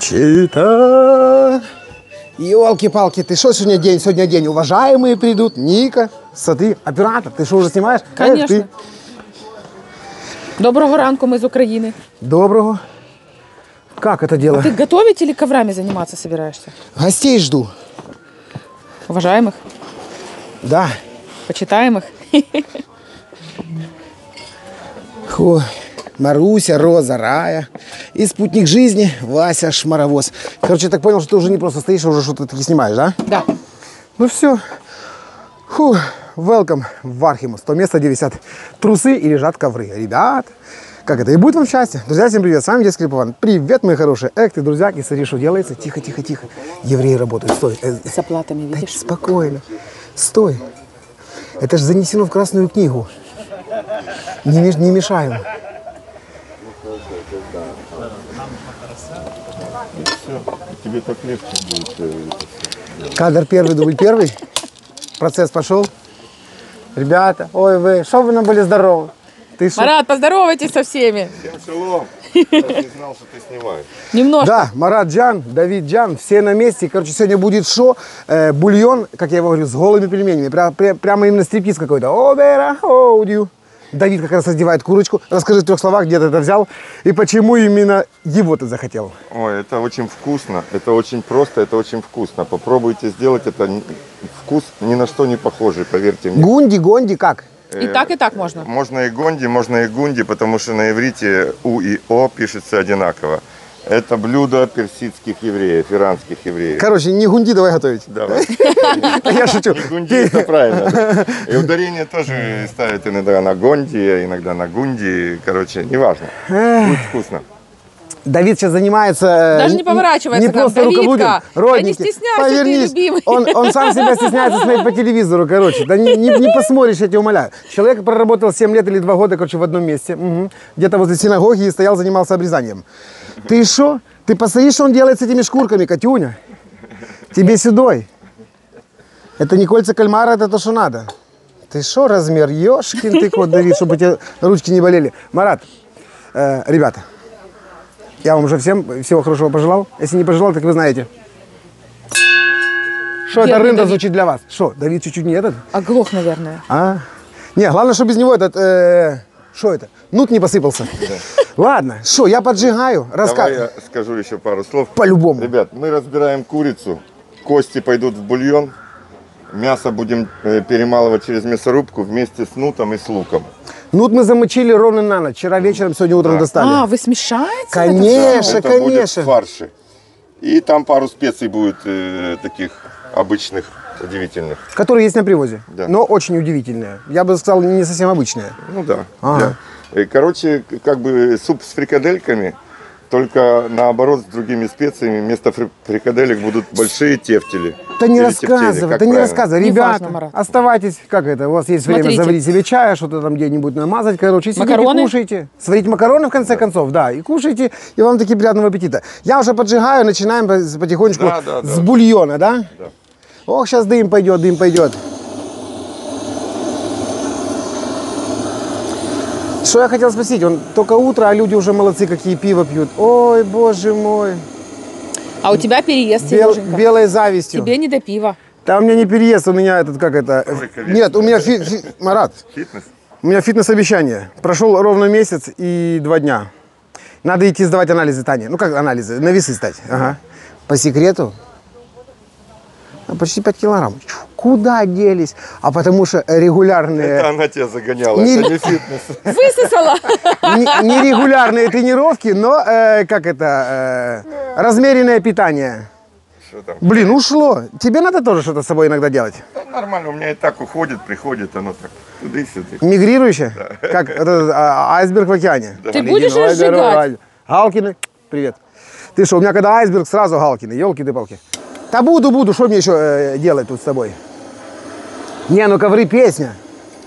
Чита. Ёлки-палки, ты что сегодня день? Сегодня день. Уважаемые придут. Ника, смотри, оператор, ты что уже снимаешь? Конечно. Ты. Доброго ранку, мы из Украины. Доброго. Как это дело? А ты готовить или коврами заниматься собираешься? Гостей жду. Уважаемых, Да. почитаемых. Фу. Маруся, Роза, Рая и спутник жизни Вася Шмаровоз. Короче, я так понял, что ты уже не просто стоишь, а уже что-то таки снимаешь, да? Да. Ну все. Фу. Welcome в Архимус. То место, где висят трусы и лежат ковры. Ребят, как это? И будет вам счастье. Друзья, всем привет. С вами Детский Паван. Привет, мои хорошие. Эх, ты, друзьяки, смотри, что делается. Тихо, тихо, тихо. Евреи работают. Стой. С оплатами, Да, видишь? спокойно. Стой. Это же занесено в Красную книгу. Не мешаем. Тебе так легче будет. Кадр первый, дубль первый. Процесс пошел. Ребята, ой вы, что вы нам были здоровы? Ты шо? Марат, поздоровайтесь со всеми. Всем шалом. Я не знал, что ты снимаешь. Немножко. Да, Марат Джан, Давид Джан, все на месте. Короче, сегодня будет шоу, бульон, как я его говорю, с голыми пельменями. Прямо именно стриптиз какой-то. Обера, оудю. Давид как раз раздевает курочку. Расскажи в 3 словах, где ты это взял и почему именно его ты захотел. Ой, это очень вкусно, это очень просто, это очень вкусно. Попробуйте сделать это. Вкус ни на что не похожий, поверьте мне. Гунди, гонди, как? И так можно. Можно и гонди, можно и гунди, потому что на иврите У и О пишется одинаково. Это блюдо персидских евреев, иранских евреев. Короче, не гунди давай готовить. Давай. Я шучу. Не гунди, это правильно. Да. И ударение тоже ставят иногда на гонди, иногда на гунди. Короче, неважно. Будет вкусно. Давид сейчас занимается... Даже не поворачивается не к нам. просто руководителем. Давидка, Родники, да не стесняйся, ты, повернись. любимый. Он сам себя стесняется смотреть по телевизору, короче. Да не посмотришь, я тебя умоляю. Человек проработал 7 лет или 2 года, короче, в одном месте. Угу. Где-то возле синагоги и стоял, занимался обрезанием. Ты что? Ты посмотри, что он делает с этими шкурками, Катюня. Тебе сюдой. Это не кольца кальмара, это то, что надо. Ты что, размер? Ёшкин ты кот, Давид, чтобы у тебя ручки не болели. Марат, ребята, я вам уже всем всего хорошего пожелал. Если не пожелал, так вы знаете. Что это рында Давид. звучит для вас? Что, Давид чуть-чуть не этот? Оглох, наверное. А? Не, главное, что без него этот... что это? Нут не посыпался. Ладно, что, я поджигаю. Давай я скажу еще пару слов. По-любому. Ребят, мы разбираем курицу. Кости пойдут в бульон. Мясо будем перемалывать через мясорубку вместе с нутом и с луком. Нут мы замочили ровно на ночь. Вчера вечером, сегодня утром достали. А, вы смешаете? Конечно, Это будет конечно. в фарше. И там пару специй будет таких обычных, удивительных. Которые есть на привозе. Да. Но очень удивительные. Я бы сказал, не совсем обычные. Ну да. Ага. Да. Короче, как бы суп с фрикадельками, только наоборот с другими специями. Вместо фрикаделек будут большие тефтели. Да не Или рассказывай, тефтели, как да не правильно? рассказывай. Не Ребята, важно, Марат. оставайтесь, как это, у вас есть время Смотрите. заварить себе чая, что-то там где-нибудь намазать, короче, и сидите, Макароны? кушайте. Сварить макароны, в конце концов, да, и кушайте, и вам таки приятного аппетита. Я уже поджигаю, начинаем потихонечку Да. с бульона, да? Да. Ох, сейчас дым пойдет, дым пойдет. Что я хотел спросить, он только утро, а люди уже молодцы, какие пиво пьют. Ой, боже мой, А у тебя переезд, Сереженька. белой завистью. Тебе не до пива. Да у меня не переезд, у меня этот, как это... Коврика Нет, у меня, Марат, Фитнес? у меня фитнес-обещание. Прошел ровно месяц и 2 дня. Надо идти сдавать анализы, Таня. Ну как анализы? На весы стать. Ага. По секрету, почти 5 килограмм. Куда делись? А потому что регулярные... Это она тебя загоняла, Не- это не фитнес. Высосала. Нерегулярные тренировки, но, размеренное питание. Что там? Блин, ушло. Тебе надо тоже что-то с собой иногда делать? Да, нормально, у меня и так уходит, приходит, оно так туды-сюда. Мигрирующее? Как айсберг в океане. Ты будешь Давай, разжигать? здорово. Галкины, привет. Ты что, у меня когда айсберг, сразу Галкины, елки-ты-палки. Да буду, что мне еще делать тут с тобой? Не, ну ковры песня.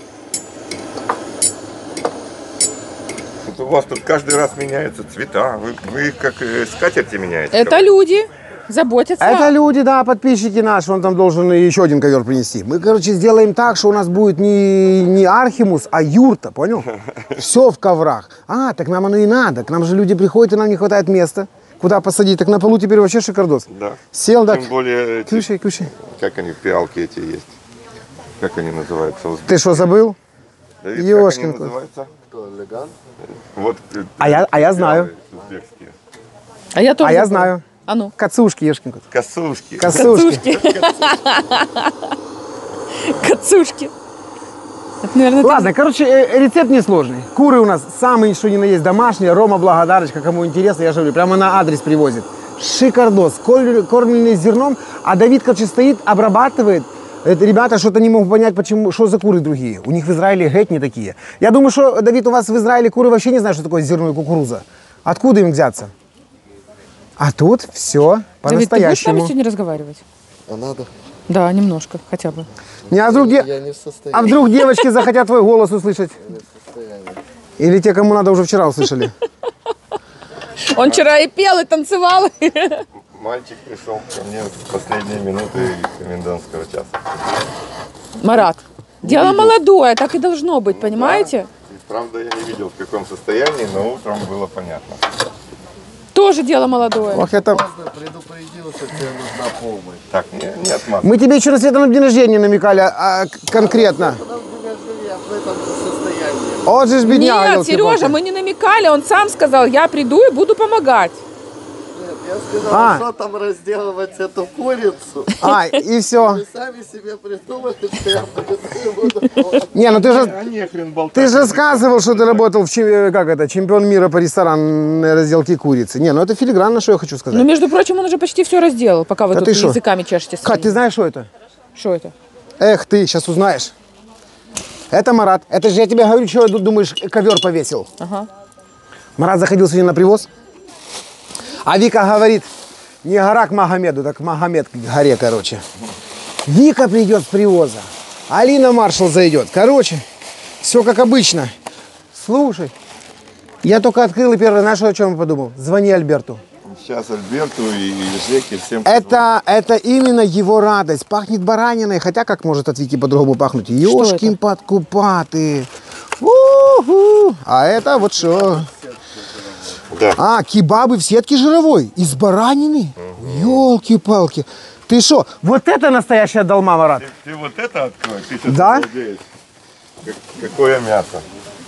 Вот у вас тут каждый раз меняются цвета, вы их как скатерти меняете. Это люди заботятся. Это люди, да, подписчики наши, он там должен еще один ковер принести. Мы, короче, сделаем так, что у нас будет не Архимус, а юрта, понял? Все в коврах. А, так нам оно и надо. К нам же люди приходят, и нам не хватает места. куда посадить. Так на полу теперь вообще шикардос. Да. Сел, так, Тем более, эти, кушай, кушай. как они, пиалки эти есть. Как они называются? Ты что, забыл? Давид, Ёшкин как они кот. называются? Вот, А я знаю. пиалы узбекские. А я тоже А я забыла. знаю. А ну. Кацушки, ешкин кот. Косушки. Косушки. Кацушки. Это, наверное, Ладно, короче, рецепт несложный. Куры у нас самые, что ни на есть, домашние. Рома Благодарочка, кому интересно, я же говорю, прямо на адрес привозит. Шикардос, кормленный зерном. А Давид, короче, стоит, обрабатывает. Это ребята что-то не могут понять, почему, что за куры другие. У них в Израиле геть не такие. Я думаю, что, Давид, у вас в Израиле куры вообще не знают, что такое зерно и кукуруза. Откуда им взяться? А тут все Давид, ты будешь с нами по-настоящему. сегодня разговаривать? А надо? Да, немножко, хотя бы. Не, а вдруг, Я не в состоянии. а вдруг девочки захотят твой голос услышать? Не в состоянии. Или те, кому надо, уже вчера услышали? Он вчера и пел, и танцевал. Мальчик пришел ко мне в последние минуты комендантского часа. Марат, дело молодое, так и должно быть, понимаете? И, правда, я не видел, в каком состоянии, но утром было понятно. Тоже дело молодое. Ох, это... Поздно предупредил, что тебе нужна помощь. Так, не отматывай. Мы тебе еще на Светланом день рождения намекали конкретно. Потому что я в этом же состоянии. Вот же ж бедняга, Нет, елки-палки. Сережа, мы не намекали, он сам сказал, я приду и буду помогать. Нет, я сказал, А. что там разделывать эту курицу. И все. Вы сами себе придумали, что я приду и буду помогать. Не, ну А не хрен болтать. ты же сказывал, что ты работал в чемпион мира по ресторанной разделке курицы. Не, ну это филигранно, что я хочу сказать. Ну, между прочим, он уже почти все разделал, пока вы Да тут ты шо? языками чешете. Кать, ты знаешь, что это? Что это? Эх ты, сейчас узнаешь. Это Марат. Это же я тебе говорю, что думаешь, ковер повесил. Ага. Марат заходил сегодня на привоз. А Вика говорит, не гора к Магомеду, так Магомед к горе, короче. Вика придет с привоза. Алина Маршал зайдет. Короче, все как обычно. Слушай, я только открыл и первое, знаешь, о чем я подумал? Звони Альберту. Сейчас Альберту и Жеке всем... Это именно его радость. Пахнет бараниной, хотя как может от Вики по-другому пахнуть? Ёшкин подкупаты. У-ху. А это вот что? Да. А, кебабы в сетке жировой из баранины? Ёлки-палки. Ты что? Вот это настоящая долма, Марат. Ты вот это открой, ты сейчас Да? обалдеешь. Какое мясо.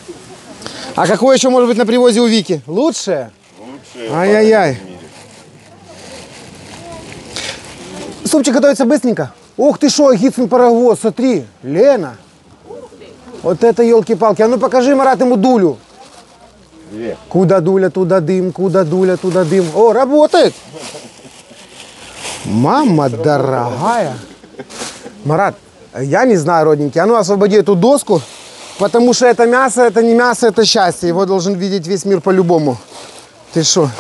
А какое еще может быть на привозе у Вики? Лучшее? Лучшее Ай-яй-яй. в мире. Супчик готовится быстренько. Ух ты шо, Гицин паровоз, смотри. Лена. Вот это елки-палки. А ну покажи, Марат, ему дулю. Где? Куда дуля, туда дым, куда дуля, туда дым. О, работает. Мама дорогая. Марат, я не знаю, родненький, а ну освободи эту доску, потому что это мясо, это не мясо, это счастье. Его должен видеть весь мир по-любому. Ты что?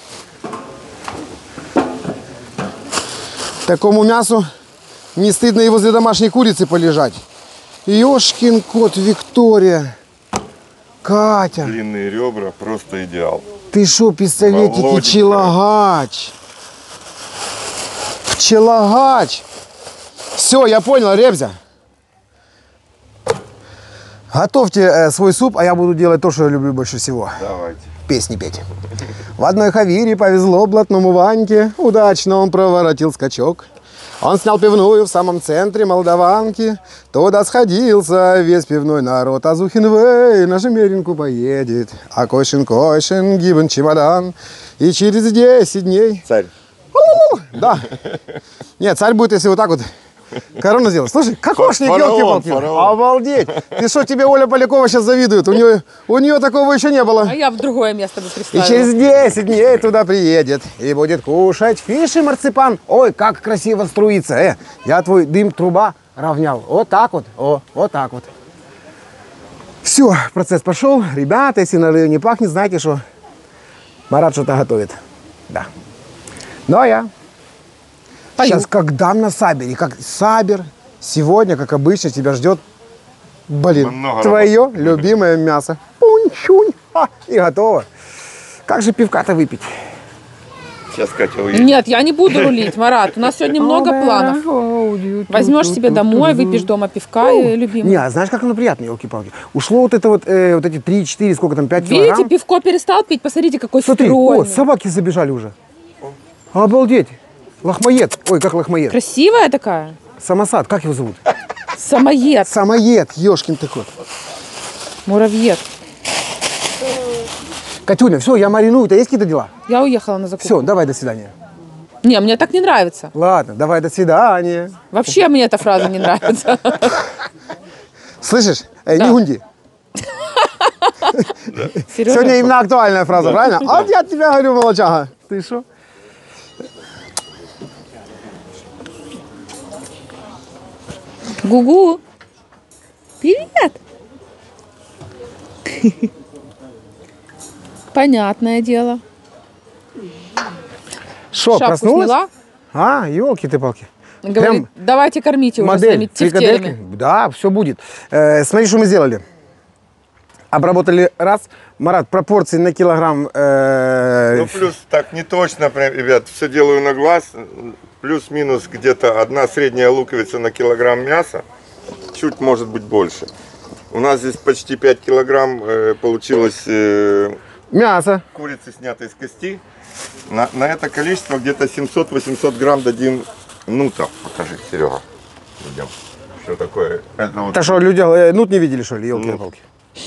Такому мясу не стыдно и возле домашней курицы полежать. Ёшкин кот, Виктория. Катя. Длинные ребра, просто идеал. Ты шо, пистолетики, Володенька. пчелогач. Пчелогач. Все, я понял, Ребзя. Готовьте свой суп, а я буду делать то, что я люблю больше всего. Давайте. Песни петь. В одной хавире повезло блатному Ваньке, удачно он проворотил скачок. Он снял пивную в самом центре Молдаванки, туда сходился весь пивной народ. А Зухин на Жемеринку поедет, а Койшин гибен чемодан. И через 10 дней... Царь. Да. Нет, царь будет, если вот так вот корону сделать. Слушай, кокошник, Фараон, елки-палки. фараон. Обалдеть. Ты что, тебе Оля Полякова сейчас завидует? У нее такого еще не было. А я в другое место бы И представила. через 10 дней туда приедет и будет кушать фиш и марципан. Ой, как красиво струится. Я твой дым труба равнял. Вот так вот. О, вот так вот. Все, процесс пошел. Ребята, если на районе пахнет, знаете, что Марат что-то готовит. Да. Ну а я Пою. сейчас как дам на сабере, как сабер, сегодня, как обычно, тебя ждет, блин, Много твое любимое мясо. Пунь-чунь. И готово. Как же пивка-то выпить? Сейчас Катя уедет. Нет, я не буду рулить, Марат. У нас сегодня много планов. Возьмешь себе домой, выпьешь дома пивка и любимый. Не, а знаешь, как оно приятно, елки-палки? Ушло вот это вот, вот эти 3-4, сколько там, 5 Видите, килограмм. пивко перестал пить, посмотрите, какой Смотри, стройный. о, собаки забежали уже. Обалдеть. Лохмоед. Ой, как лохмоед. Красивая такая. Самосад, как его зовут? Самоед. Самоед, ешкин ты кот. Муравьед. Катюня, все, я мариную. У тебя есть какие-то дела? Я уехала на закупку. Все, давай, до свидания. Не, мне так не нравится. Ладно, давай, до свидания. Вообще мне эта фраза не нравится. Слышишь? Да. Не гунди. Сережа, Сегодня именно актуальная фраза, правильно? А вот я тебе говорю, молочага. Ты что? Гугу. Привет. Понятное дело. Что, Шапку проснулась? сняла? А, елки ты палки. Говорит, давайте кормите уже Модель своими фрикадельки. тефтелями. Да, все будет. Смотри, что мы сделали. Обработали раз. Марат, пропорции на килограмм. Ну, плюс, так не точно, прям, ребят, все делаю на глаз. Плюс-минус где-то одна средняя луковица на килограмм мяса. Чуть, может быть, больше. У нас здесь почти 5 килограмм получилось Мясо. курицы, снятой с кости. На это количество где-то 700-800 грамм дадим нута. Покажи, Серега. Идем. Что такое? Это вот. Так что, люди нут не видели, что ли, елки-палки?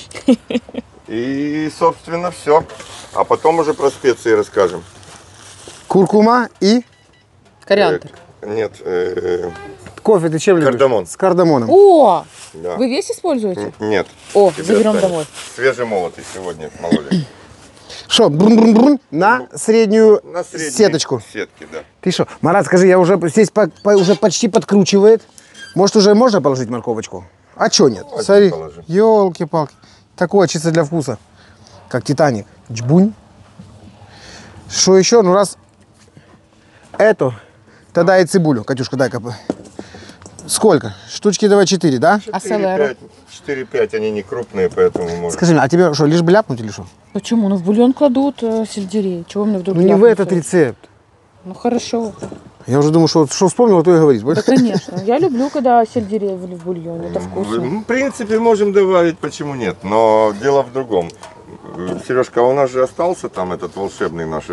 И, собственно, все. А потом уже про специи расскажем. Куркума и Кориандр. Нет, кофе ты чем любишь? Кардамон. С кардамоном. О, да. вы весь используете? Нет. О, Тебе заберем оставим. домой. Свежемолотый сегодня мололи. Что, брун-брун-брун на среднюю На средней сеточку. сетке, да. Ты что, Марат, скажи, я уже здесь уже почти подкручивает. Может, уже можно положить морковочку? А чё нет? Один Смотри, положи. елки-палки. Такое чисто для вкуса. Как Титаник. Джбунь. Что еще? Ну раз эту, тогда и цибулю. Катюшка, дай-ка. Сколько? Штучки давай 4, да? А селеру? 4-5, они не крупные, поэтому можно. Скажи мне, а тебе что, лишь бы ляпнуть или что? Почему? Ну в бульон кладут сельдерей. Чего мне вдруг Ну не в ляпнуть этот стоит? рецепт. Ну хорошо. Я уже думаю, что вспомнил, то и говорить. Да, конечно. Я люблю, когда сельдерей в бульоне. Это вкусно. В принципе, можем добавить, почему нет. Но дело в другом. Сережка, а у нас же остался там этот волшебный наш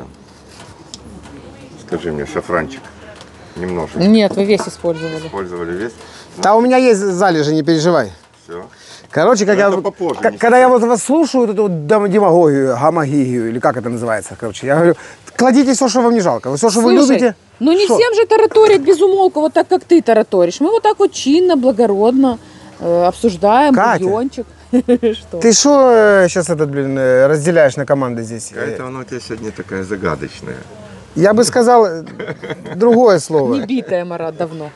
скажи мне, шафранчик. Немножко. Нет, вы весь использовали. Использовали весь. Да у меня есть залежи, не переживай. Все. Короче, Но это попозже, не когда я вот вас слушаю, вот эту вот демагогию, гамагигию, или как это называется, короче, я говорю, кладите все, что вам не жалко, все, что вы Слушай, любите. ну не Что? всем же тараторить без умолку, вот так, как ты тараторишь. Мы вот так вот чинно, благородно обсуждаем Катя. бульончик. Что? Ты что сейчас разделяешь на команды здесь? Это оно у тебя сегодня такая загадочная. Я бы сказал другое слово. Не битая, Марат, давно.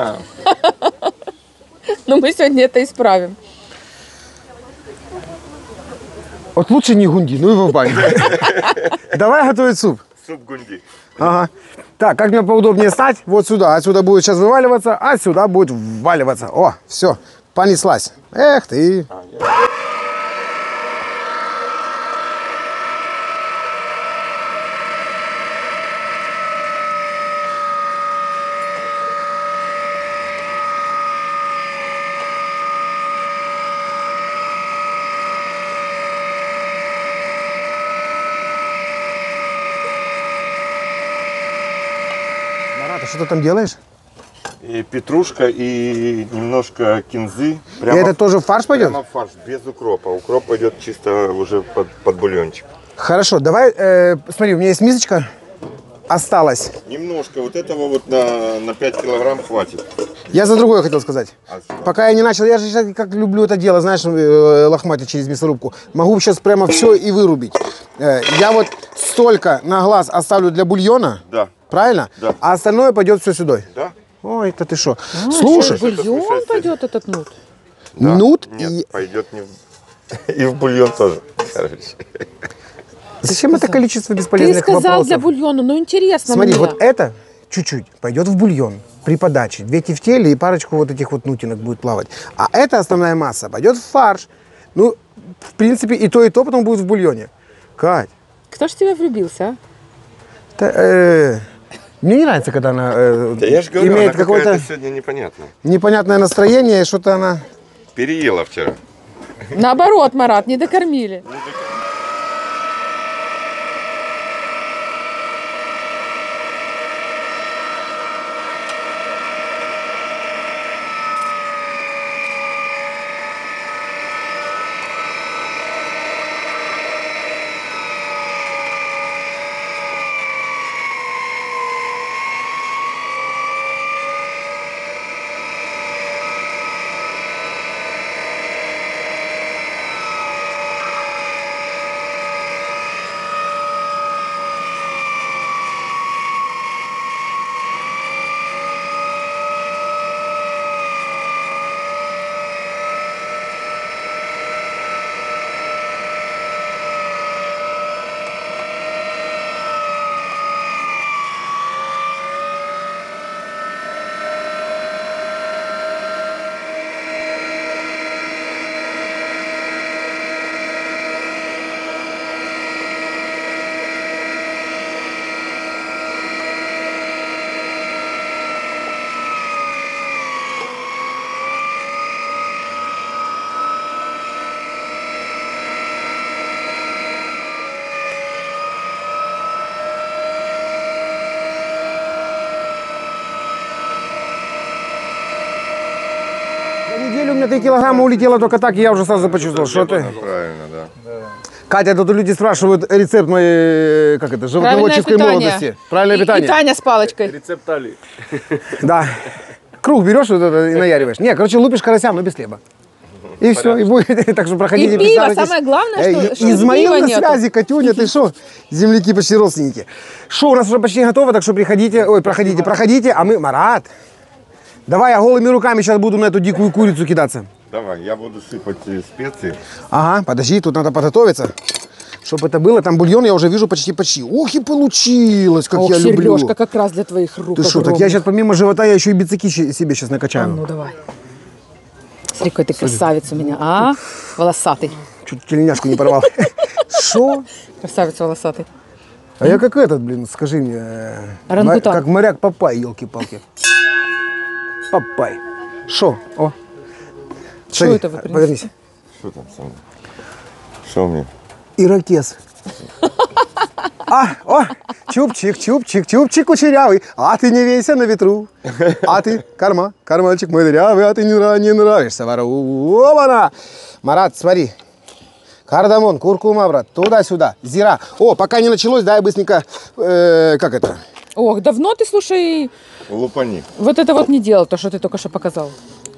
Но мы сегодня это исправим. Вот лучше не гунди, ну его в баню. Давай готовить суп. Суп гунди. Ага. Так, как мне поудобнее стать? Вот сюда. Отсюда будет сейчас вываливаться, а сюда будет вваливаться. О, все, понеслась. Эх ты. Марат, а что ты там делаешь? И петрушка, и немножко кинзы. И это тоже в фарш пойдет? Прямо в фарш, без укропа. Укроп пойдет чисто уже под бульончик. Хорошо, давай, смотри, у меня есть мисочка, осталась. Немножко, вот этого вот на 5 килограмм хватит. Я за другое хотел сказать. А что? Пока я не начал, я же сейчас как люблю это дело, знаешь, лохматить через мясорубку. Могу сейчас прямо все и вырубить. Я вот столько на глаз оставлю для бульона, Да. правильно? Да. А остальное пойдет все сюда. Да? Ой, это ты что? А, Слушай, что, в бульон пойдет этот нут. Да. нут Нет, и... пойдет не в... И в бульон тоже. Короче. Зачем это количество Ты бесполезных сказал вопросов? для бульона, ну интересно Смотри, мне. вот это чуть-чуть пойдет в бульон при подаче. 2 тефтели и парочку вот этих вот нутинок будет плавать. А эта основная масса пойдет в фарш. Ну, в принципе, и то потом будет в бульоне. Кать, Кто ж в тебя влюбился, а? мне не нравится, когда она Да я же говорю, имеет она какое-то какая-то сегодня непонятная. непонятное настроение, и что-то она... Переела вчера. Наоборот, Марат, не докормили. у меня 3 килограмма улетело только так, и я уже сразу почувствовал, что ты. Правильно, да. Катя, тут люди спрашивают рецепт моей, как это, животноводческой молодости. Правильное питание. И Таня с палочкой. Рецепт Али. Да. Круг берешь вот это и наяриваешь. Не, короче, лупишь карася, но без хлеба. И все, и будет. Так что проходите, И пиво, присаживайтесь. самое главное, что Измаил пива на нету. связи, Катюня, ты что? Земляки почти родственники. Шо, у нас уже почти готово, так что приходите, ой, проходите, а мы, Марат, давай я голыми руками сейчас буду на эту дикую курицу кидаться. Давай, я буду сыпать специи. Ага, подожди, тут надо подготовиться. Чтобы это было, там бульон я уже вижу почти. Ох, и получилось, как Ох, я люблю. Сережка, как раз для твоих рук. Ты что, так огромных. я сейчас помимо живота, я еще и бицаки себе сейчас накачаю. Ну, давай. Смотри, какой ты красавец у меня, а? Волосатый. Чуть тельняшку не порвал. Шо? Красавец волосатый. А я как этот, блин, скажи мне. Орангутан. Как моряк Папай, елки-палки. Папай. Шо? О. Что Смотри, это вы принесли? повернись. Что там со мной? Что мне? Ирокез. О, чубчик кучерявый, а ты не вейся на ветру. А ты, карманчик мой дырявый, а ты не нравишься вору. Оба-на! Марат, смотри. Кардамон, куркума, брат, туда-сюда, зира. О, пока не началось, дай быстренько, как это? Ох, давно ты, слушай, Лупани. вот это вот не делал, то, что ты только что показал.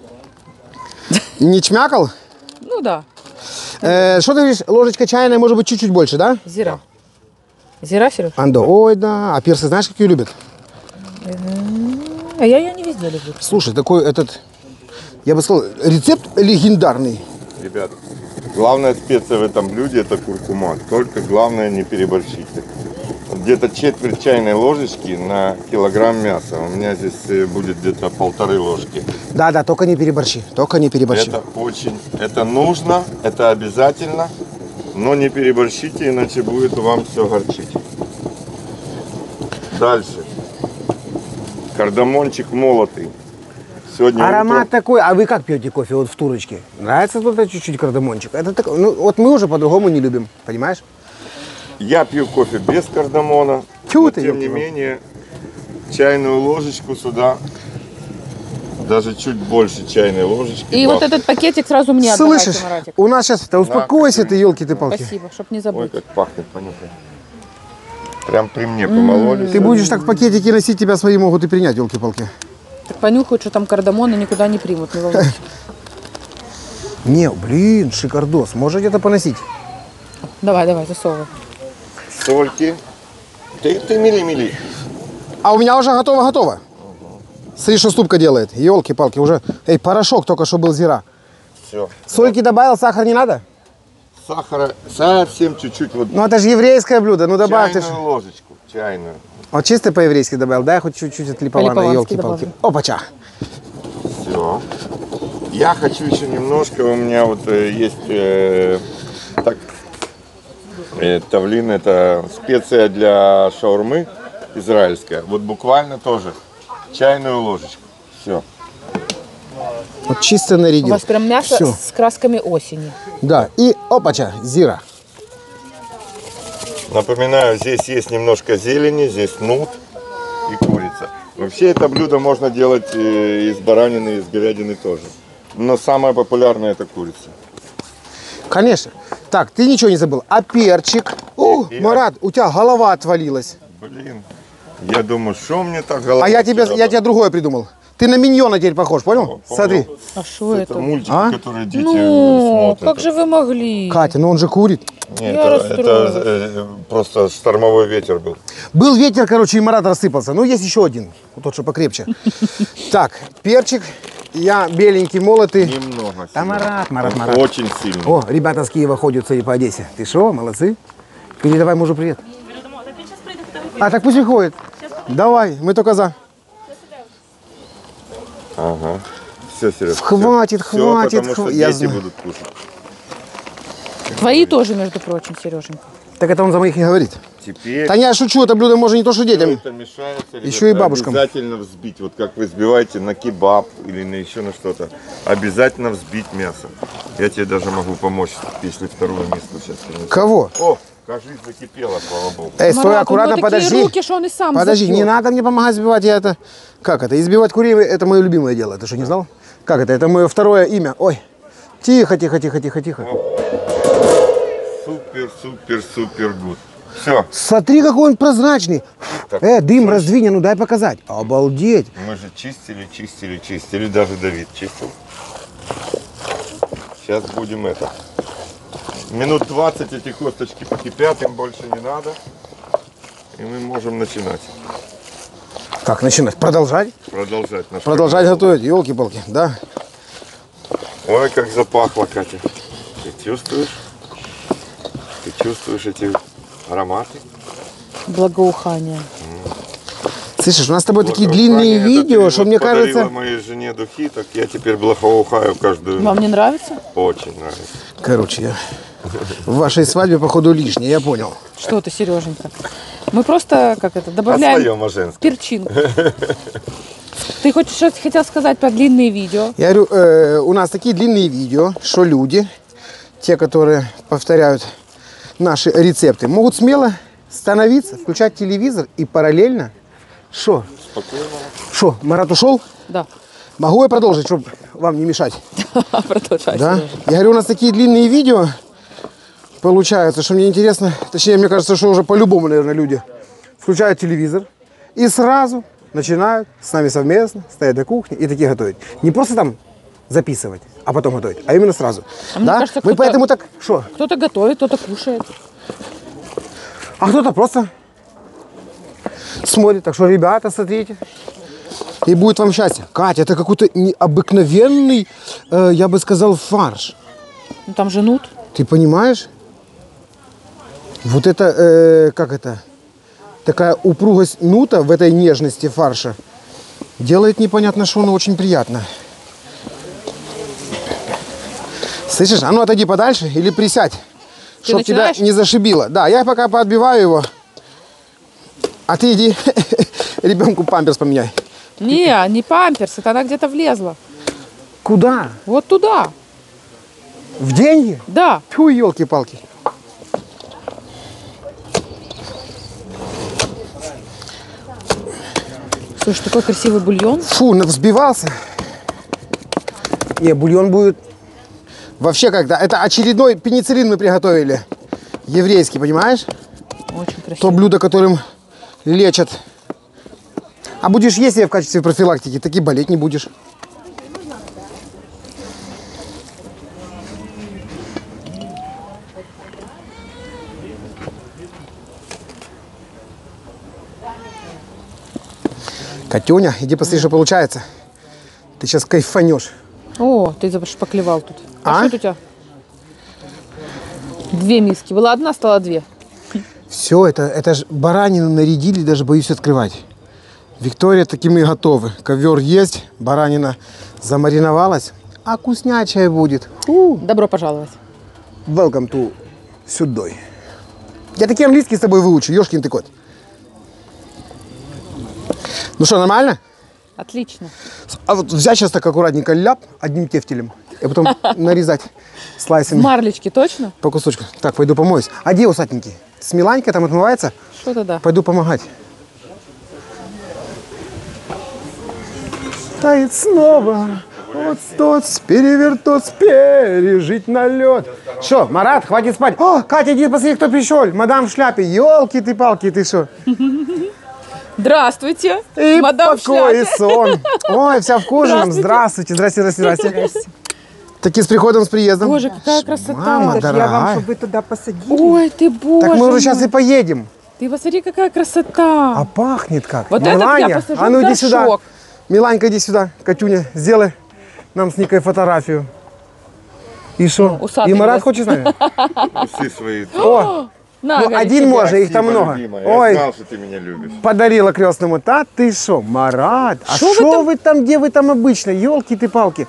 Не чмякал? Ну да, Что ты говоришь, ложечка чайная, может быть, чуть-чуть больше, да? зира. Зира, Сереж? Андо, ой, да. А персы знаешь, какие любят? А я ее не везде люблю. Слушай, такой этот, я бы сказал, рецепт легендарный. Ребят, главная специя в этом блюде это куркума. Только главное не переборщите. Где-то четверть чайной ложечки на килограмм мяса. У меня здесь будет где-то 1,5 ложки. Да, только не переборщи, Это очень, это нужно, это обязательно, но не переборщите, иначе будет вам все горчить. Дальше. Кардамончик молотый. Сегодня Аромат утром- такой, а вы как пьете кофе вот в турочке? Нравится тут чуть-чуть кардамончик? Это так, ну вот мы уже по-другому не любим, понимаешь? Я пью кофе без кардамона, Тьфу но ты, тем не ёпта. менее чайную ложечку сюда, даже чуть больше чайной ложечки. И вот этот пакетик сразу мне отдавайте, Слышишь? Маратик. У нас сейчас, успокойся ты, елки-ты-палки. Спасибо, чтоб не Ой, забыть. как пахнет, понюхай. Прям при мне помололись. Ты будешь так в пакетике носить, тебя свои могут и принять, елки-палки. Так понюхают, что там кардамон, и никуда не примут, не волнуйся. Не, блин, шикардос, можно где-то поносить. Давай, засовывай. Сольки. Ты мили-мили. А у меня уже готово. Смотри, что ступка делает, елки-палки, уже, эй, порошок только что был зира. Все. Сольки добавил, сахар не надо? Сахара совсем чуть-чуть. Вот Ну это же еврейское блюдо, ну добавь ты ж. чайную ложечку. Чайную. Вот чисто по-еврейски добавил, да, я хоть чуть-чуть отлиповано, По-липовански елки-палки. добавлю. Опача. Все. Я хочу еще немножко, у меня вот есть тавлин, это специя для шаурмы израильская. Вот буквально тоже чайную ложечку. Все. Вот чисто У нарядил. вас прям мясо Всё. с красками осени. Да, и опача, зира. Напоминаю, здесь есть немножко зелени, здесь нут и курица. Вообще это блюдо можно делать из баранины, из говядины тоже. Но самое популярное это курица. Конечно. Так, ты ничего не забыл. А перчик? О, Марат, у тебя голова отвалилась. Блин, я думаю, что мне так голова... А я тебе другое придумал. Ты на миньона теперь похож, понял? Понял. Смотри. А что Это это? мультик, А? который дети Ну, смотрят. как же вы могли? Катя, ну он же курит. Нет, Я расстроилась. просто штормовой ветер был. Был ветер, короче, и Марат рассыпался. Ну, есть еще один, вот тот, что покрепче. Так, перчик, я беленький, молотый. Немного. Да, сильно. Марат. Очень сильно. О, ребята с Киева ходят, судя по Одессе. Ты что, молодцы? Передавай мужу привет. А, так пусть приходит. Давай, мы только за. Ага. Все, Серега. Хватит, хватит, Потому что я дети знаю. будут кушать. Твои тоже, между прочим, Сереженька. Так это он за моих и говорит. Теперь Да не, я шучу, это блюдо можно не то что всё детям. это мешается, ребята, Еще и бабушкам. Обязательно взбить. Вот как вы взбиваете на кебаб или на еще на что-то. Обязательно взбить мясо. Я тебе даже могу помочь, если вторую миску сейчас принесу. Кого? О, Кажись, закипело, слава богу. Эй, стой, Марат, аккуратно, у него такие подожди. руки, что он и сам Подожди, запьет. не надо мне помогать сбивать, я это... Как это? Избивать курей, это мое любимое дело. Ты что, не знал? Как это? Это мое второе имя. Ой. Тихо, тихо, тихо, тихо, тихо. Супер, супер, супер гуд. Все. Смотри, какой он прозрачный. Так, Дым раздвинь, ну дай показать. Обалдеть. Мы же чистили, чистили, чистили. Даже Давид чистил. Сейчас будем это. Минут 20 эти косточки покипят, им больше не надо. И мы можем начинать. Как начинать? Продолжать? Продолжать наш Продолжать готовить, елки-палки, да? Ой, как запахло, Катя. Ты чувствуешь? Ты чувствуешь эти ароматы? Благоухание. Слышишь, у нас с тобой такие Благоухание. длинные Это видео, ты что вот мне подарила кажется... моей жене духи, так я теперь благоухаю каждую. Вам не нравится? Очень нравится. Короче, я в вашей свадьбе, походу, лишнее, я понял. Что ты, Сереженька? Мы просто, как это, О добавляем своем, о женском. перчинку. Ты что хотел сказать про длинные видео? Я говорю, у нас такие длинные видео, что люди, те, которые повторяют наши рецепты, могут смело становиться, включать телевизор и параллельно... Что? Спокойно. Что, Марат ушел? Да. Могу я продолжить, чтобы вам не мешать? Продолжай. Да? Сережа. Я говорю, у нас такие длинные видео получаются, что мне интересно, точнее, мне кажется, что уже по-любому, наверное, люди включают телевизор и сразу начинают с нами совместно стоять на кухне и такие готовить. Не просто там записывать, а потом готовить, а именно сразу. А мне да? кажется, Мы кто-то- поэтому так, что? Кто-то готовит, кто-то кушает. А кто-то просто смотрит. Так что, ребята, смотрите. И будет вам счастье. Катя, это какой-то необыкновенный, я бы сказал, фарш. Ну там же нут. Ты понимаешь? Вот это, как это, такая упругость нута в этой нежности фарша делает непонятно что, но очень приятно. Слышишь, а ну отойди подальше или присядь, чтобы тебя начинаешь? не зашибило. Да, я пока поотбиваю его, а ты иди ребенку памперс поменяй. Не памперс, это она где-то влезла. Куда? Вот туда. В деньги? Да. Тьфу, елки-палки. Слушай, такой красивый бульон. Фу, взбивался. Не, бульон будет вообще когда. Это очередной пенициллин мы приготовили. Еврейский, понимаешь? Очень То красивый. блюдо, которым лечат. А будешь есть ее в качестве профилактики, таки болеть не будешь. Катюня, иди посмотри, что получается. Ты сейчас кайфанешь. О, ты зашпаклевал тут. А? А что у тебя? 2 миски. Была одна, стала 2. Все, это же баранину нарядили, даже боюсь открывать. Виктория, таким и готовы. Ковер есть, баранина замариновалась, а вкуснячая будет. Фу. Добро пожаловать. Welcome to Сюдой. Я такие английский с тобой выучу, ёшкин ты кот. Ну что, нормально? Отлично. А вот взять сейчас так аккуратненько ляп одним тефтелем, и потом нарезать слайсами Марлечки точно? по кусочку. Так, пойду помоюсь. А где усатенький? С Миланькой там отмывается? Что-то да. Пойду помогать. Тает снова, отстоц, перевертоц, пережить налет. Что, Марат, хватит спать. О, Катя, иди посмотри, кто пришел. Мадам в шляпе. Ёлки ты палки, ты что? Здравствуйте, И мадам в покой, и шляпе. сон. Ой, вся в кожаном. Здравствуйте, здрасте, здрасте, здрасте. Таки с приходом, с приездом. Боже, какая красота. Мама Я вам, дорогая. чтобы вы туда посадили. Ой, ты боже Так мы уже мой. сейчас и поедем. Ты посмотри, какая красота. А пахнет как. Вот этот Миланя, я посажу а ну в иди сюда. горшок. Миланька, иди сюда. Катюня, сделай нам с Никой фотографию. И что? усатый И Марат глаз. хочет с нами? Усы свои. О, На, ну говорит, один тебе. может, их там Спасибо, много. любимая. Я Ой, знал, что ты меня любишь. подарила крестному. Та ты что, Марат? А Шо вы что вы там, где вы там обычно? Ёлки ты палки.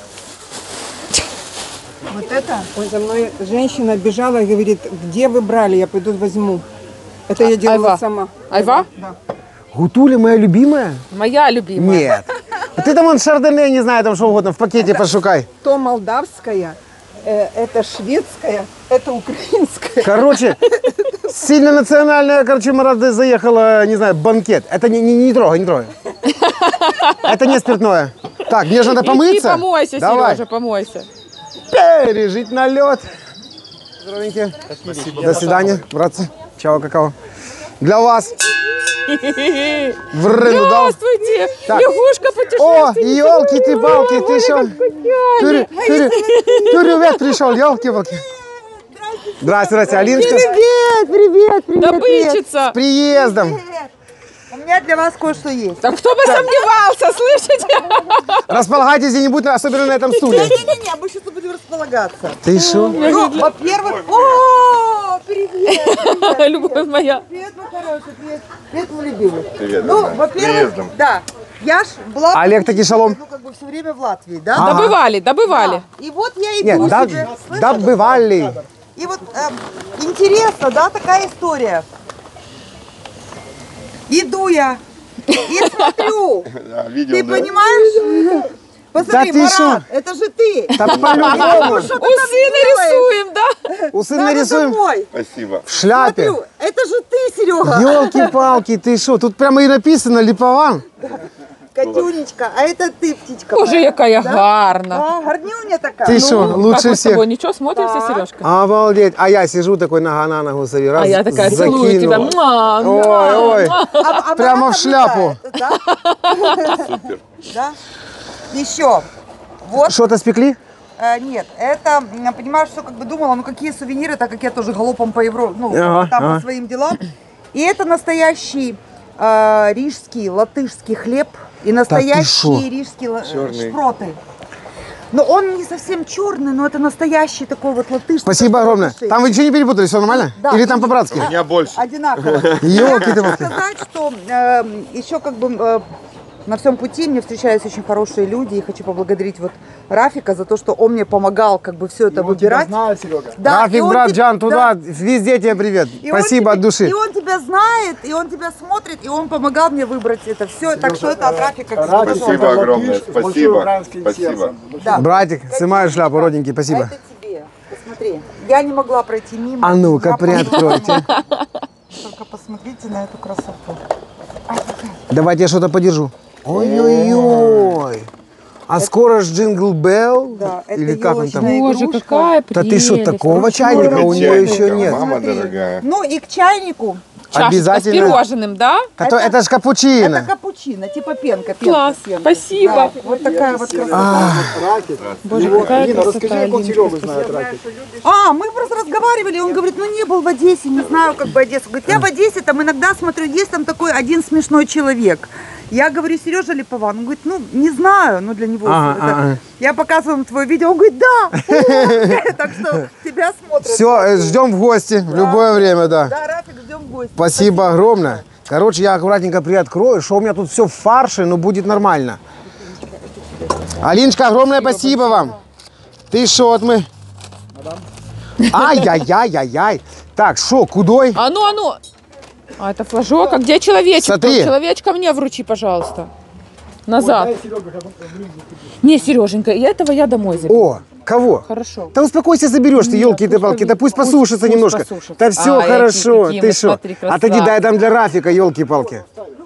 Вот это, ой, за мной женщина бежала и говорит, где вы брали, я пойду возьму. Это я делала Айва. сама. Айва? Да. Гутуля моя любимая? Моя любимая. Нет. Ты там вон шардоне, не знаю, там что угодно, в пакете пошукай. То молдавская, это шведская, это украинская. Короче, Сильно национальная, короче, Марат заехала, не знаю, банкет. Это не трогай, не трогай. Это не спиртное. Так, мне же надо помыться. Иди помойся, Давай. Сережа, помойся. Пережить налет. Здоровенькие. До свидания, братцы. Чао, какао. Для вас. В рынку дал. Здравствуйте, Так. лягушка О, путешественница. елки-ты-палки, ты что? Тюрювет пришел, елки-палки. Здравствуйте, Алиночка. Привет, Добытчица. С приездом. У меня для вас кое-что есть. Так кто бы сомневался, слышите? Располагайтесь где-нибудь, особенно на этом стуле. Не-не-не, мы сейчас будем располагаться. Ты что? Ну, во-первых, о, привет, Любовь моя. привет, мой хороший, привет, привет, мой любимый. Привет, Ну, Анна. во-первых, Приездом. да, я ж была, Олег таки шалом. ну, как бы все время в Латвии, да? Ага. Добывали, добывали. И вот я иду Нет, себе, слышишь? добывали. И вот интересно, да, такая история. Иду я и смотрю, Да, видел, ты да? понимаешь? Посмотри, Да ты шо? Марат, это же ты. Да по-любому. Что ты Усы там делаешь? нарисуем, да? Усы Надо нарисуем домой. Спасибо. в шляпе. Смотрю, это же ты, Серега. Елки-палки, ты что? Тут прямо и написано Липован. Катюнечка, а это ты, птичка. Боже, моя. якая гарна. А, гарнюня такая. Ты что, Как лучше мы с всех? тобой, ничего, смотримся, Сережка? Обалдеть. А я сижу такой нога на ногу, смотри, раз А я такая целую закинул. тебя. Муа, Ой, ой. А Прямо Марат в шляпу. облетает, Да? Супер. Да? Еще. Вот. Что-то спекли? Нет, это, понимаешь, что как бы думала, ну какие сувениры, так как я тоже галопом по Европе, ну, Ага, там ага. по своим делам. И это настоящий рижский, латышский хлеб и шо? настоящие рижские Чёрный. шпроты. Но он не совсем черный, но это настоящий такой вот латышский. Спасибо огромное. Там вы ничего не перепутали, все нормально? Да. Или там по-братски? У меня больше. Одинаково. Ёлки ты Я хочу палки. сказать, что еще как бы на всем пути мне встречались очень хорошие люди, и хочу поблагодарить вот Рафика за то, что он мне помогал как бы все это выбирать. Знаю, Серега. Да, и Рафик, он брат, теб- Джан, туда, да, везде тебе привет. и он Спасибо от тебе- души. И он тебя знает, и он тебя смотрит, и он помогал мне выбрать это все. Так что это от Рафика. к тебе. Спасибо огромное, спасибо. Спасибо. Да. Братик, снимаю шляпу, родненький, А спасибо. это тебе. Посмотри, я не могла пройти мимо. А ну-ка, Я приоткройте. Только посмотрите на эту красоту. Давайте я что-то подержу. Ой-ой-ой. А скоро ж Джингл Белл? Да, это Или как он там? ёлочная Боже, игрушка. какая Да ты что, прелесть. такого чайника у нее еще Чайника, нет. Мама Смотри. дорогая. Ну и к чайнику. Чашечка Обязательно. с пирожным, да? Это ж капучино. Это капучино, типа пенка. Класс, пенка. спасибо. Да, вот такая вот красота. Ракет. Боже, Его- какая Нина, красота, расскажи, как он Алиночка, Серегу знает ракет. Мы просто разговаривали, он говорит, ну не был в Одессе, не знаю, как бы Одесса. Говорит, я в Одессе, там иногда смотрю, есть там такой один смешной человек. Я говорю, Сережа Липован. Он говорит, ну не знаю, ну для него. Ага, это- ага. Я показываю ему твое видео, он говорит, да. Так что тебя смотрят. Все, ждем в гости в любое время, да. Да, Рафик, ждем в гости. Спасибо огромное. Короче, я аккуратненько приоткрою, что у меня тут все в фарше, но будет нормально. Алиночка, огромное спасибо вам. Ты шо, вот мы... Ай-яй-яй-яй-яй. Так, шо, кудой? А ну, а ну. А это флажок, а где человечек? Смотри. Человечка мне вручи, пожалуйста. Назад. Дай, Серега, как он ближе. Не, Сереженька, и этого я домой заберу. О, кого? Хорошо. Да успокойся, заберешь ты, Нет, елки ты пусть палки, да пусть пусть- посушится пусть немножко. посушится. Да все Ай, хорошо, какие ты мы, что? смотри, А тоді красавцы. дай там для Рафика, елки-палки.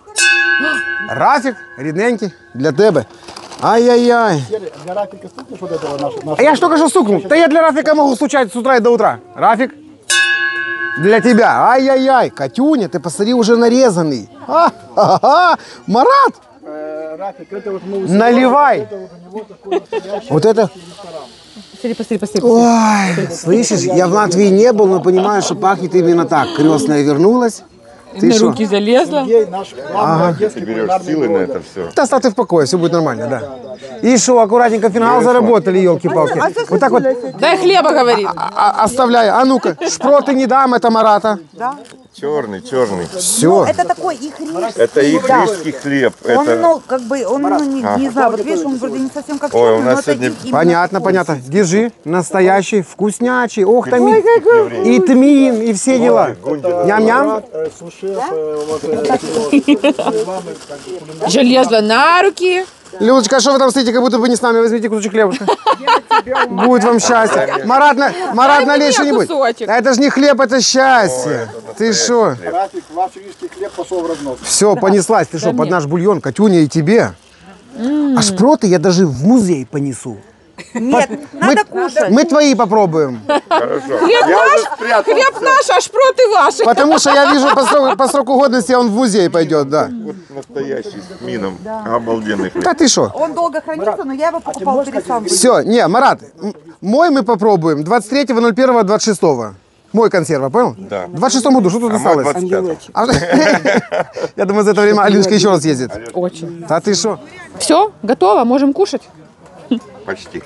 Рафик, рідненький, для тебе. Ай-яй-яй. Серый, для Рафика стукнешь вот этого нашего? А я ж только что стукнул. Да я для Рафика могу стучать с утра и до утра. Рафик, для тебя. Ай-яй-яй. Катюня, ты посмотри, уже нарезанный. А-ха-ха. Марат, Рафик, это вот мы у наливай. это вот у него такой настоящий Вот это... Посмотри, посмотри, посмотри. Ой, слышишь, я в Латвии не был, но понимаю, что пахнет именно так. Крестная вернулась. Ты На что? руки залезла. Сергей, наш главный Ты одесский берешь кулинарный силы на блогер. это все. Да оставь ты в покое, все будет нормально, да. И что, аккуратненько финал заработали, елки-палки. Вот так вот Дай хлеба, говорит. оставляй. А ну-ка, шпроты не дам, это Марата. Черный, черный. Все. Это такой их рижский. Это их да. рижский хлеб. Он, Это... ну, как бы, он, ну, не знаю, вот видишь, он вроде не совсем как Ой, черный, у нас но это сегодня именно Понятно, вкус. понятно. Держи. Настоящий, вкуснячий. Ох, там и тмин, и все дела. Ням-ням. Сушеф, вот, Серега, главный, как бы, кулинар. Залезла на руки. Людочка, а что вы там стоите, как будто бы не с нами? Возьмите кусочек хлебушка. Будет вам счастье. Марат, налей мне что-нибудь. кусочек. Да это же не хлеб, это счастье. Ты что? Братик, ваш рижский хлеб пошел в разнос. Все, понеслась. Ты что, под наш бульон, Катюня и тебе. А шпроты я даже в музей понесу. Нет, надо кушать. Мы твои попробуем. Хорошо. Я уже спрятал. Хлеб наш, а шпроты ваши. Потому что я вижу по сроку годности он в музей пойдет, да. Вот настоящий с мином. Обалденный хлеб. Да ты что? Он долго хранится, но я его покупала перед сам. Все, не, Марат, мой мы попробуем 23.01.26. Мой консерва, понял? Да. В 26 году, что тут А мой осталось? 25. Я думаю, за это время Алиночка еще раз ездит. Очень. А ты что? Все, готово, можем кушать. Почти.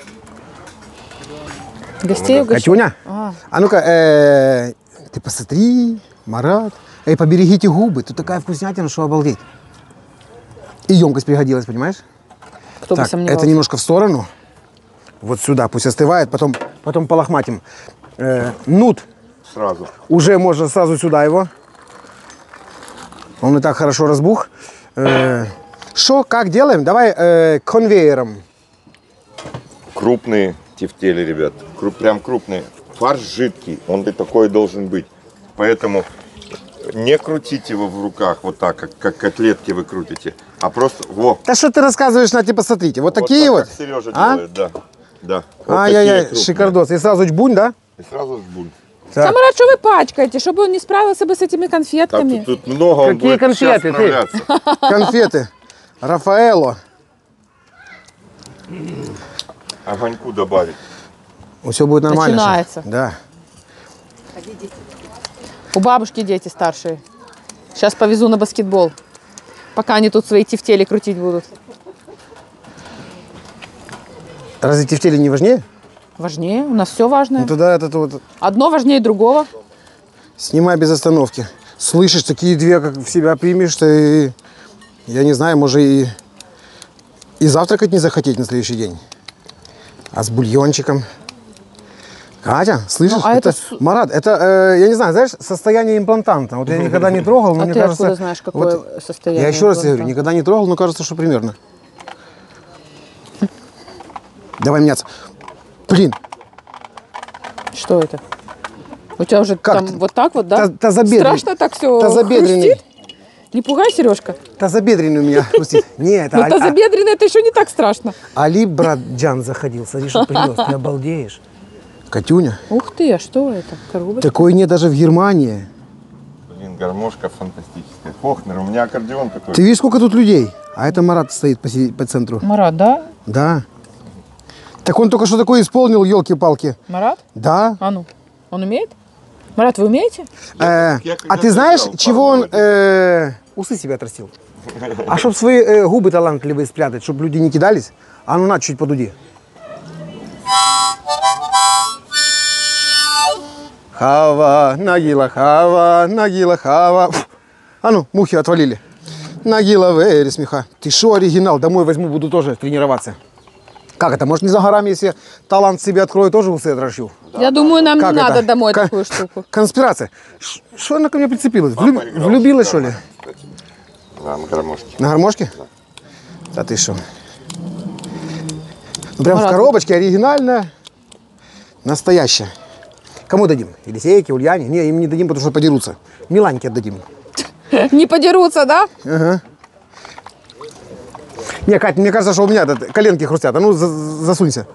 Гостей угощать. Катюня? А ну-ка, ты посмотри, Марат. Эй, поберегите губы, тут такая вкуснятина, что обалдеть. И емкость пригодилась, понимаешь? Кто бы Так, сомневался. это немножко в сторону. Вот сюда, пусть остывает, потом полохматим. Нут Сразу. уже можно сразу сюда его. Он и так хорошо разбух. Что, как делаем? Давай конвейером. Крупные тефтели, ребят. Прям крупные. Фарш жидкий, он и такой должен быть. Поэтому не крутите его в руках вот так, как котлетки вы крутите, а просто Да что ты рассказываешь, на типа, смотрите, вот такие так, вот. как Сережа А? делает, да. Да. Вот Ай-яй-яй, такие крупные. шикардос. И сразу чбунь, да? И сразу жбуль. Так. Самарат, что вы пачкаете, чтобы он не справился бы с этими Так, конфетками? тут много, он Какие будет сейчас конфеты, ты? справляться. Конфеты. Рафаэло. Огоньку добавить. Все будет нормально. Начинается. Да. У бабушки дети старшие. Сейчас повезу на баскетбол. Пока они тут свои тефтели крутить будут. Разве тефтели не важнее? Важнее, у нас все важное. Ну тогда этот вот Одно важнее другого. снимай без остановки. Слышишь, такие две, как в себя примешь, ты, я не знаю, может и завтракать не захотеть на следующий день. А с бульончиком. Катя, слышишь? Ну, а это Марат, это, я не знаю, знаешь, состояние имплантанта. Вот я никогда не трогал, но А мне ты кажется... откуда знаешь, какое вот состояние я еще раз говорю, имплантанта? никогда не трогал, но кажется, что примерно. Давай меняться. Блин, Что это? У тебя уже Как там ты? вот так вот, да? Тазобедренный. Страшно так все Тазобедренный. хрустит? Не пугай, Сережка. тазобедренный у меня хрустит. Не, это Ну, тазобедренный это еще не так страшно. Али Браджан заходил, смотри, что принес. Ты обалдеешь. Катюня, Ух ты, а что это? Коробочка? такой нет даже в Германии. Блин, гармошка фантастическая. Хохнер, у меня аккордеон такой. Ты видишь, сколько тут людей? А это Марат стоит по центру. Марат, да? Да. Так он только что такое исполнил, елки-палки. Марат? Да. А ну, он умеет? Марат, вы умеете? Я А когда ты знаешь, играл чего пару он усы себе отрастил? А чтобы свои губы талантливые спрятать, чтобы люди не кидались, а ну на, чуть подуди. Хава, Нагила, Хава, Нагила, Хава. Фу. А ну, мухи отвалили. Нагила, Вэри, смеха. Ты шо, оригинал? Домой возьму, буду тоже тренироваться. Как это? Может, не за горами, если талант себе открою, тоже усы отращу? Я думаю, нам Как не это? надо домой Ка- такую штуку. Конспирация. Что она ко мне прицепилась? Папа играл Влюбилась, что шикарно, ли? кстати. Да, на гармошке. На гармошке? Да ты что? Ну, прям в Марат. коробочке, оригинальная, настоящая. Кому дадим? Елисейке, Ульяне? Не, им не дадим, потому что подерутся. Миланьке отдадим. Не подерутся, да? Не, Кать, мне кажется, что у меня тут коленки хрустят. А ну, засунься.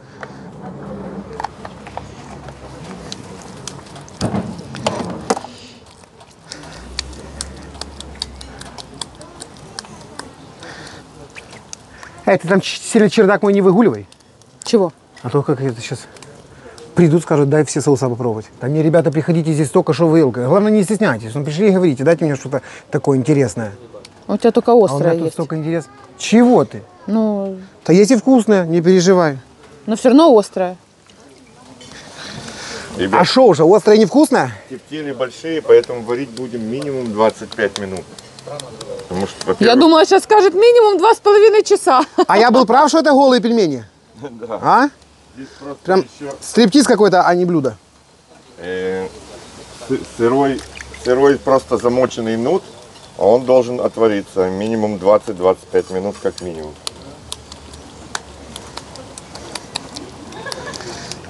Эй, ты там сильно чердак мой не выгуливай. Чего? А то как это сейчас придут, скажут, дай все соуса попробовать. Да не, ребята, приходите здесь только что вилкой. Главное, не стесняйтесь. Ну, пришли и говорите, дайте мне что-то такое интересное. У тебя только А у острое меня тут есть. столько интересного. Чего ты? Ну, Да есть и вкусное, не переживай. но все равно острое. Ребят, А что уже, острое и невкусное? тефтели большие, поэтому варить будем минимум 25 минут. Потому что, Я во-первых, думала, сейчас скажет минимум 2,5 часа. А я был прав, что это голые пельмени? да, А? здесь просто Прям еще стриптиз какой-то, а не блюдо. Сырой просто замоченный нут, а он должен отвариться минимум 20-25 минут как минимум.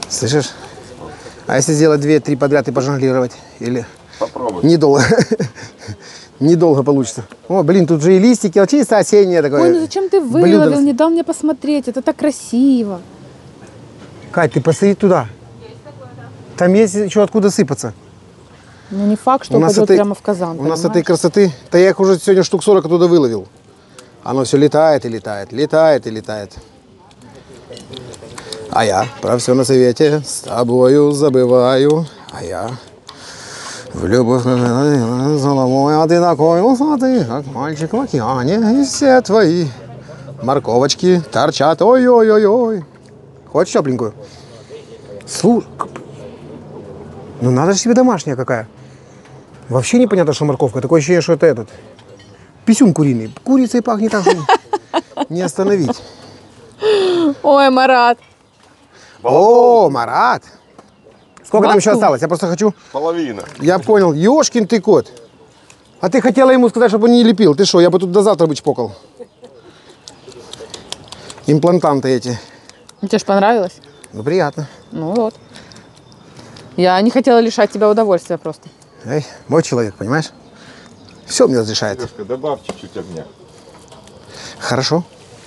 Слышишь? А если сделать 2-3 подряд и пожонглировать? Или Попробуй. недолго? Недолго получится. О, блин, тут же и листики, чисто осеннее такое. Ой, ну зачем ты блюдо. выловил, не дал мне посмотреть? Это так красиво. Кать, ты посмотри туда. Там есть еще откуда сыпаться. Ну не факт, что У нас упадет этой- прямо в казан. У нас понимаешь? этой красоты, да я их уже сегодня штук 40 оттуда выловил. Оно все летает и летает, летает и летает. А я про все на свете с тобою забываю. А я в любовь головой, а ты такой усатый, как мальчик в океане. И все твои морковочки торчат. Ой-ой-ой-ой. Хочешь тепленькую? Слушай, ну надо же себе домашняя какая. Вообще непонятно, что морковка. Такое ощущение, что это этот. Писюн куриный. Курицей пахнет так, что не остановить. Ой, Марат. О, Марат. Сколько там еще Балкон. осталось? Я просто хочу... Половина. Я понял. Ёшкин ты кот. А ты хотела ему сказать, чтобы он не лепил. Ты что, я бы тут до завтра бы чпокал. Имплантанты эти. Тебе же понравилось? Ну, приятно. Ну вот. Я не хотела лишать тебя удовольствия просто. Эй, мой человек, понимаешь? Все мне разрешает. Девушка, добавь чуть-чуть огня. Хорошо.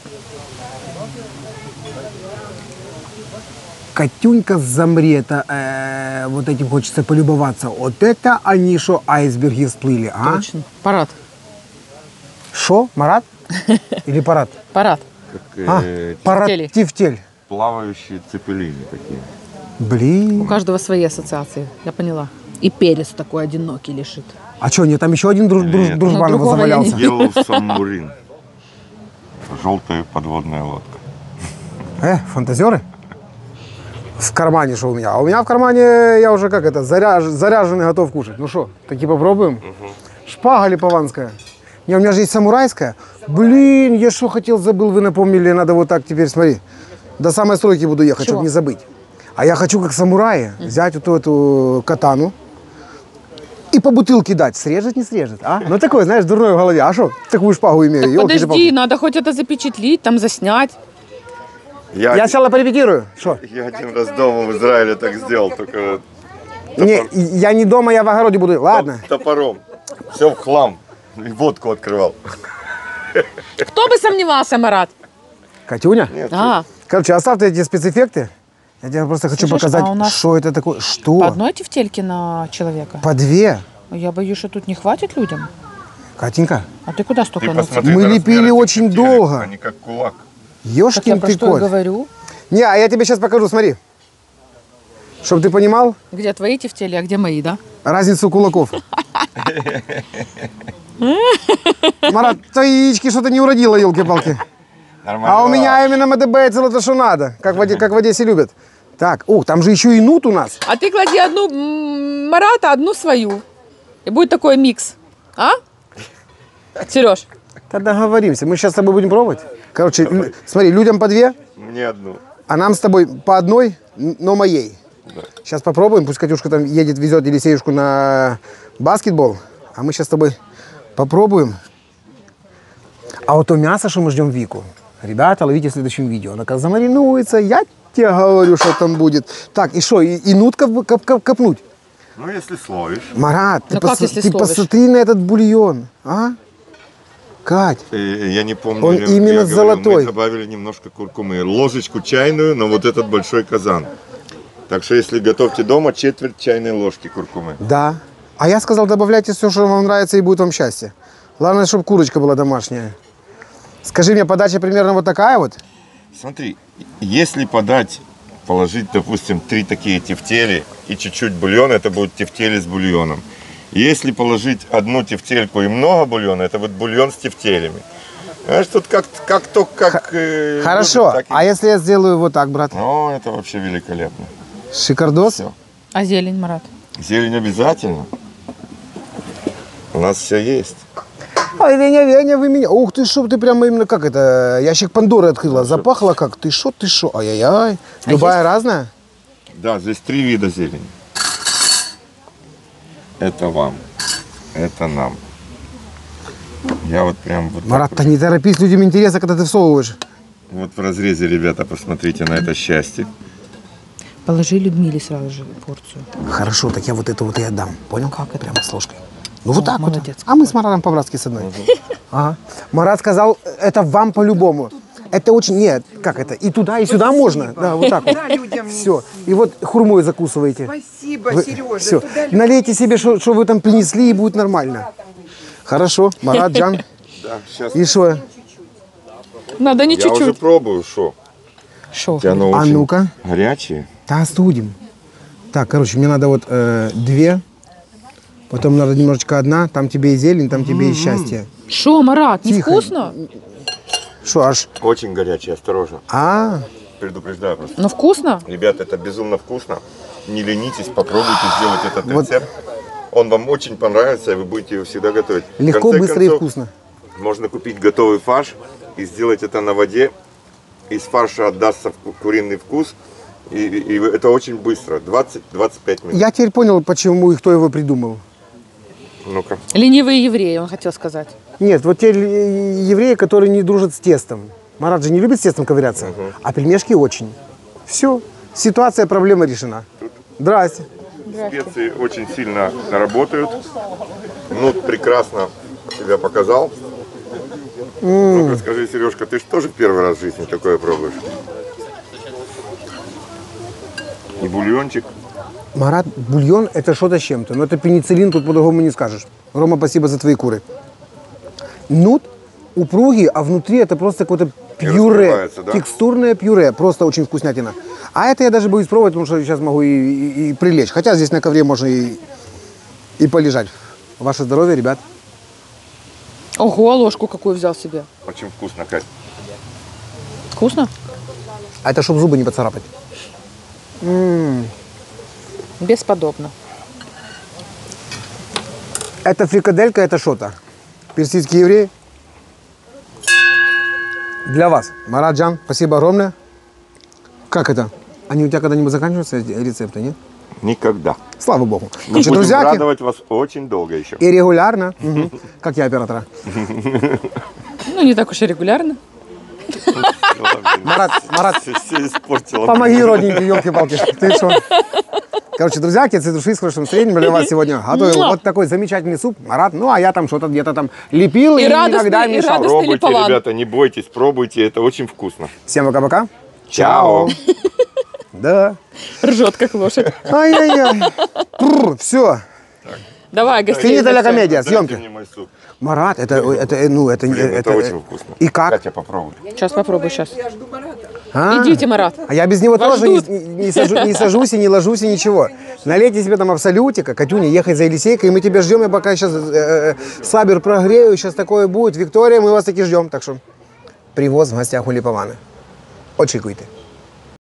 Катюнька, замри, это вот этим хочется полюбоваться. Вот это они что, айсберги всплыли, а? Точно. Парад. Шо, Марат? Или парад? Парад. Как А, парад Тефтели. тефтель. плавающие цепелины такие. У Блин. каждого свои ассоциации. Я поняла. И перец такой одинокий лежит. А что, нет, там еще один Нет. дружбан Ну, другого я не завалялся? Yellow Submarine. Желтая подводная лодка. Фантазеры? В кармане что у меня? А у меня в кармане я уже как это, заряженный, готов кушать. Ну что, таки попробуем? Шпага липованская. Не, у меня же есть самурайская. Блин, я что хотел, забыл, вы напомнили, надо вот так теперь, смотри. До самой стройки буду ехать, Чего? чтобы не забыть. А я хочу, как самураи, взять вот эту катану и по бутылке дать. Срежет, не срежет, а? Ну такое, знаешь, дурное в голове. А что, такую шпагу имею? Так Ёлки-палки. подожди, надо хоть это запечатлить, там заснять. Я сначала порепетирую. Что? Я один раз дома в Израиле так сделал, только Не, я не дома, я в огороде буду. Ладно. топором. Все в хлам. И водку открывал. Кто бы сомневался, Марат? Катюня? А, Короче, оставьте эти спецэффекты. Я тебе просто хочу Слышишь, показать, а у нас что это такое. Что? по одной тефтельке на человека? По две. Я боюсь, что тут не хватит людям. Катенька, А ты куда столько Ты нацепил? посмотри Мы на лепили размер этих очень тефтелек, долго. Они как кулак. Так я ёшкин про ты что и кот. говорю. Не, а я тебе сейчас покажу, смотри. Чтобы ты понимал Где твои тефтели, а где мои, да? разницу кулаков. Марат, то яички что-то не уродило, елки-палки. Нормально. А у меня именно МДБ целое то, что надо. Как в Одессе любят. Так, там же еще и нут у нас. А ты клади одну Марата, одну свою. И будет такой микс. А? Сереж, Тогда договоримся. Мы сейчас с тобой будем пробовать. Короче, смотри, людям по две, Мне одну. а нам с тобой по одной, но моей. Сейчас попробуем. Пусть Катюшка там едет, везет Елисеюшку на баскетбол. А мы сейчас с тобой попробуем. А вот то мясо, что мы ждем Вику, ребята, ловите в следующем видео. Оно как замаринуется, я тебе говорю, что там будет. Так, и что, и нут копнуть? Ну, если словишь. Марат, Ну как, если ты словишь? посмотри на этот бульон, а? Кать, Я не помню. Он я именно говорю, золотой. Мы добавили немножко куркумы. Ложечку чайную, но вот этот большой казан. Так что, если готовьте дома, четверть чайной ложки куркумы. да. А я сказал, добавляйте все, что вам нравится, и будет вам счастье. Главное, чтобы курочка была домашняя. Скажи мне, подача примерно вот такая вот? Смотри, если положить, допустим, 3 такие тефтели и чуть-чуть бульона, это будет тефтели с бульоном. Если положить одну тефтельку и много бульона, это будет бульон с тефтелями. Знаешь, тут как. Хорошо, любят, так и- а если я сделаю вот так, брат? Ну, это вообще великолепно. Шикардос? Всё. а зелень, Марат? Зелень обязательно. У нас все есть. Ой, Веня, вы меня. Ух ты, шо, ты прямо именно как это, ящик Пандоры открыла. Запахло как. Ты шо? Ай-яй-яй. Любая разная? Да, здесь 3 вида зелени. Это вам. Это нам. Я вот прям вот, Марат, так да не торопись, людям интересно, когда ты всовываешь. вот в разрезе, ребята, посмотрите на это счастье. Положи Людмиле сразу же порцию. Хорошо, так я вот это вот и отдам. Понял? Как это? Прямо с ложкой. Ну вот так вот. молодец. А мы с Маратом по-братски с одной. Ага. Марат сказал, это вам по-любому. Это очень... Нет, как это? И туда, и сюда можно. Да, вот так вот. Да, людям не- Все. И вот хурмой закусываете. Спасибо, Сережа. Все. Туда Налейте себе, что вы там принесли, и будет нормально. Хорошо. Марат, Джан. Да, сейчас. И что? Надо не Я уже чуть-чуть. пробую, что. Шо? Оно А очень ну-ка. горячее. Да, остудим. Так, короче, мне надо вот 2. Потом надо немножечко 1. Там тебе и зелень, там тебе и счастье. Шо, Марат, Тихо. невкусно? Что аж? Очень горячее, осторожно. Предупреждаю просто. Ну вкусно? Ребята, это безумно вкусно. Не ленитесь, попробуйте сделать этот Вот. рецепт. Он вам очень понравится, и вы будете его всегда готовить. В Легко, конце быстро и концов, вкусно. Можно купить готовый фарш и сделать это на воде. Из фарша отдастся куриный вкус. И это очень быстро. 20-25 минут. Я теперь понял, почему и кто его придумал. Ну-ка. Ленивые евреи, он хотел сказать. Нет, вот те евреи, которые не дружат с тестом. Марат же не любит с тестом ковыряться, а пельмешки очень. Все, ситуация, проблема решена. Здрасте. Специи очень сильно работают. Нут прекрасно себя показал. Ну-ка скажи, Сережка, ты же тоже в первый раз в жизни такое пробуешь? И бульончик. Марат, бульон это что-то с чем-то. Но это пенициллин, тут по-другому не скажешь. Рома, спасибо за твои куры. Нут упругий, а внутри это просто какое-то пюре. раскрывается, да? Текстурное пюре. Просто очень вкуснятина. А это я даже боюсь пробовать, потому что сейчас могу и прилечь. Хотя здесь на ковре можно и полежать. Ваше здоровье, ребят. Ого, ложку какую взял себе. Очень вкусно, Кать. Вкусно? А это чтобы зубы не поцарапать. Бесподобно. Это фрикаделька, это что-то. Персидские евреи. Для вас. Марат Джан, спасибо огромное. Как это? Они у тебя когда-нибудь заканчиваются, эти рецепты, нет? Никогда. Слава богу. Мы Значит, будем друзьяки, радовать вас очень долго еще. и регулярно, как я оператора. Ну, не так уж и регулярно. Марат, Все испортила. помоги, родненький, елки-палки. Ты что? Короче, друзьяки, от души с хорошим настроением для вас сегодня готовил Муа. вот такой замечательный суп. Марат, ну а я там что-то где-то там лепил и радостный, иногда и мешал. радостный. Пробуйте, Липолан. ребята, не бойтесь, пробуйте, это очень вкусно. Всем пока-пока. Чао. Да. Ржет, как лошадь. Ай-яй-яй. Все. Давай, Финита гостей. ля комедия, Дайте съемки. мне мой суп. Марат, это Блин, это очень вкусно. И как? Катя, попробуй. Сейчас попробую, сейчас. А? Идите, Марат. А я без него Вас тоже ждут. не сажусь и не ложусь и ничего. Налейте себе там абсолютика, Катюня, ехай за Елисейкой, и мы тебя ждем. Я пока сейчас сабер прогрею, сейчас такое будет. Виктория, мы вас таки ждем. Так что привоз в гостях у Липованы. Очікуйте.